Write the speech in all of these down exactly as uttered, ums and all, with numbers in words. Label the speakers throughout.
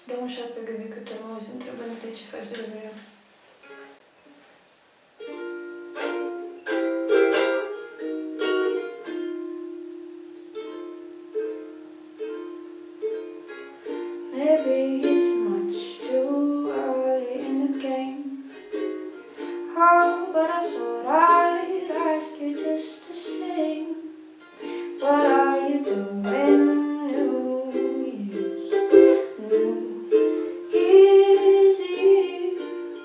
Speaker 1: Dă un șat pe gândit cât urmă, să întrebă-te ce faci de vreme. Maybe it's much too early in the game. Oh, but I thought I'd ask you just the same. What are you doing? New Year's, New Year's Eve.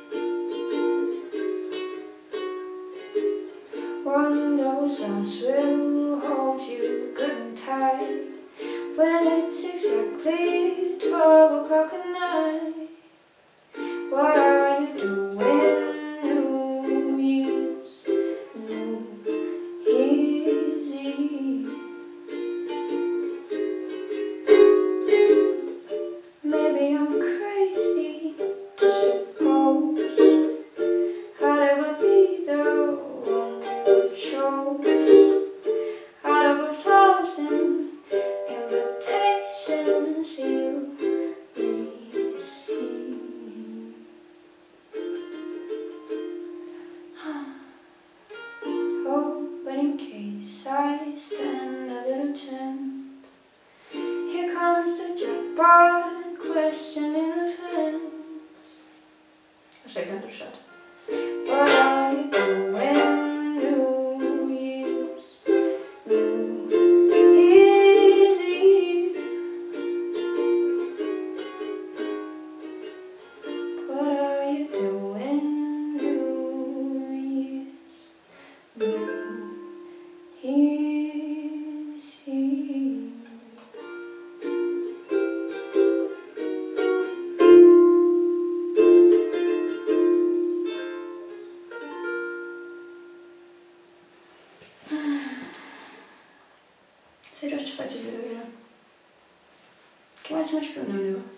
Speaker 1: One of those arms will hold you good and tight when it's exactly twelve o'clock at night. What are you doing? New Year's, New Year's Eve. Maybe I'm crazy to suppose I'd ever be the one you chose. Out of a thousand invitations you receive. Oh, but in case I stand a little chance, here comes the jackpot question in advance. Așa e pentru șat. What are you doing? New Year's, New Year's Eve. What are you doing? New Year's, New Year's Eve. Serios, ce faceți de vreme? Chemați-mă și pe mine undeva.